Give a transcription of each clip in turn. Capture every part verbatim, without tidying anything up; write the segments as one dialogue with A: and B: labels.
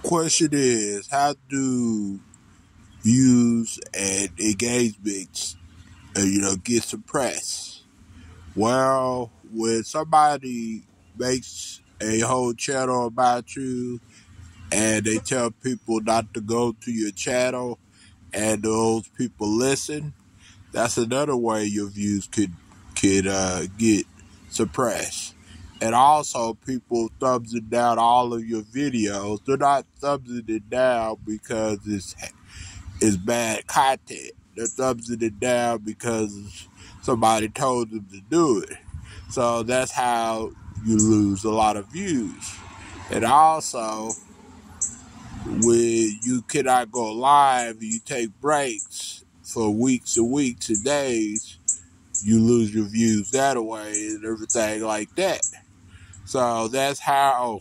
A: Question is, how do views and engagements, uh, you know, get suppressed? Well, when somebody makes a whole channel about you and they tell people not to go to your channel and those people listen, that's another way your views could could uh, get suppressed. And also, people thumbsing down all of your videos. They're not thumbsing it down because it's it's bad content. They're thumbsing it down because somebody told them to do it. So that's how you lose a lot of views. And also, when you cannot go live, you take breaks for weeks and weeks and days, you lose your views that way and everything like that. So that's how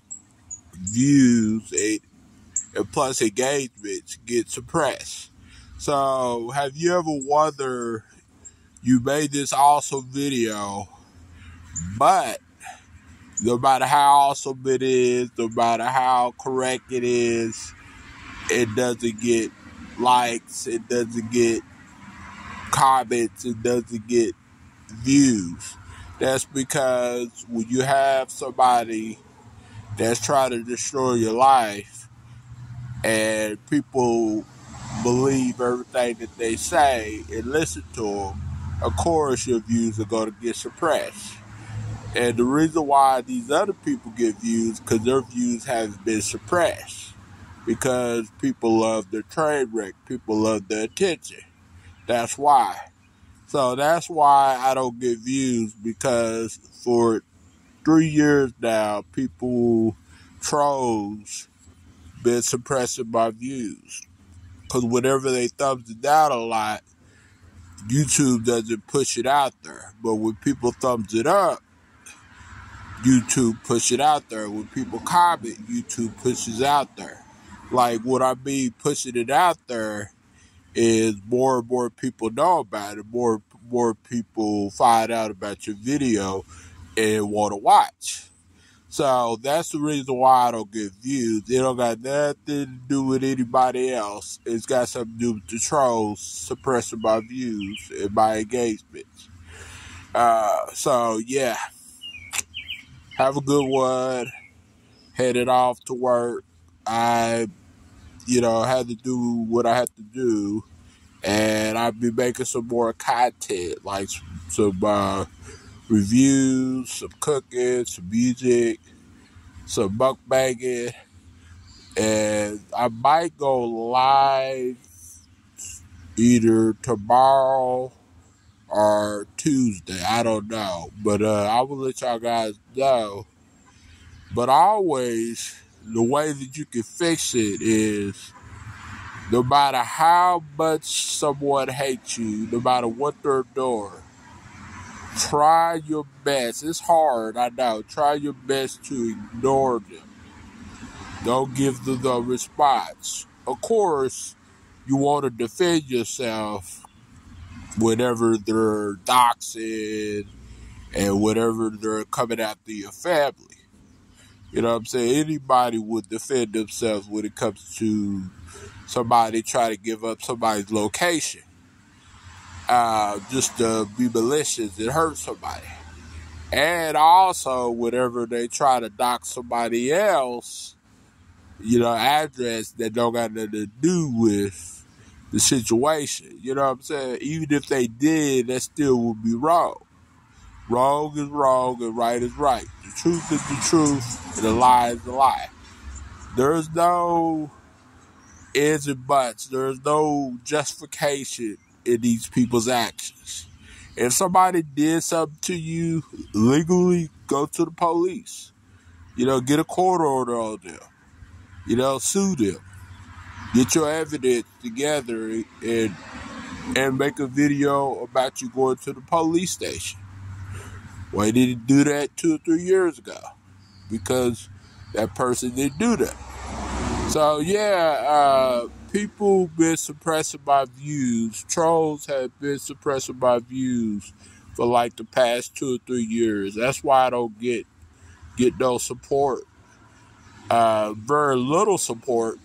A: views and, and plus engagements get suppressed. So have you ever wondered, you made this awesome video, but no matter how awesome it is, no matter how correct it is, it doesn't get likes, it doesn't get comments, it doesn't get views. That's because when you have somebody that's trying to destroy your life and people believe everything that they say and listen to them, of course your views are going to get suppressed. And the reason why these other people get views, because their views have been suppressed. Because people love their train wreck. People love the attention. That's why. So that's why I don't get views, because for three years now, people, trolls, been suppressing my views. Because whenever they thumbs it down a lot, YouTube doesn't push it out there. But when people thumbs it up, YouTube push it out there. When people comment, YouTube pushes out there. Like what I mean pushing it out there is more and more people know about it. More more people find out about your video and want to watch. So that's the reason why I don't get views. It don't got nothing to do with anybody else. It's got something to do with the trolls suppressing my views and my engagements. Uh, so yeah. Have a good one. Headed off to work. I, you know, had to do what I had to do. And I'll be making some more content, like some uh, reviews, some cooking, some music, some mukbanging. And I might go live either tomorrow or Tuesday. I don't know. But uh, I will let y'all guys know. But always, the way that you can fix it is, no matter how much someone hates you, no matter what they're doing, try your best. It's hard, I know. Try your best to ignore them. Don't give them the response. Of course, you want to defend yourself whenever they're doxing and whenever they're coming after your family. You know what I'm saying? Anybody would defend themselves when it comes to somebody trying to give up somebody's location. Uh, just to be malicious and hurt somebody. And also, whenever they try to dox somebody else, you know, address that don't got nothing to do with the situation. You know what I'm saying? Even if they did, that still would be wrong. Wrong is wrong and right is right. The truth is the truth and the lie is the lie. There's no ifs and buts. There's no justification in these people's actions. If somebody did something to you legally, go to the police. You know, get a court order on them. You know, sue them. Get your evidence together and and make a video about you going to the police station. Why didn't you do that two or three years ago? Because that person didn't do that. So yeah, uh, people been suppressing my views. Trolls have been suppressing my views for like the past two or three years. That's why I don't get get no support uh, very little support,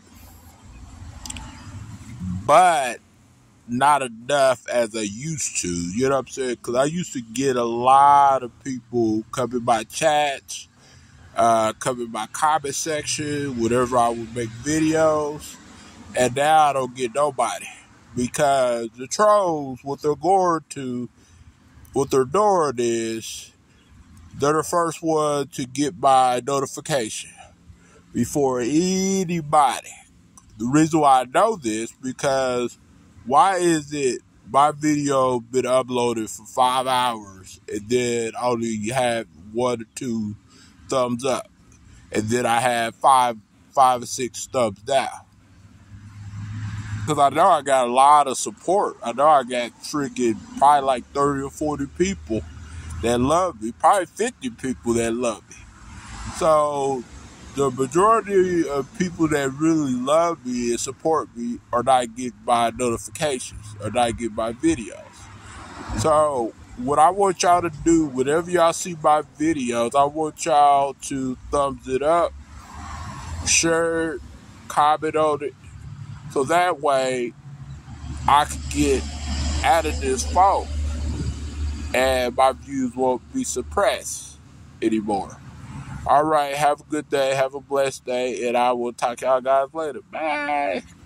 A: but not enough as I used to. You know what I'm saying? Because I used to get a lot of people come in my chats, uh, come in my comment section, whenever I would make videos. And now I don't get nobody. Because the trolls, what they're going to, what they're doing is, they're the first one to get my notification before anybody. The reason why I know this, because why is it my video been uploaded for five hours and then only have one or two thumbs up, and then I have five, five or six thumbs down? Because I know I got a lot of support. I know I got freaking probably like thirty or forty people that love me, probably fifty people that love me. So the majority of people that really love me and support me are not getting my notifications, are not getting my videos. So what I want y'all to do, whenever y'all see my videos, I want y'all to thumbs it up, share it, comment on it, so that way I can get out of this phone and my views won't be suppressed anymore. All right, have a good day, have a blessed day, and I will talk to y'all guys later. Bye.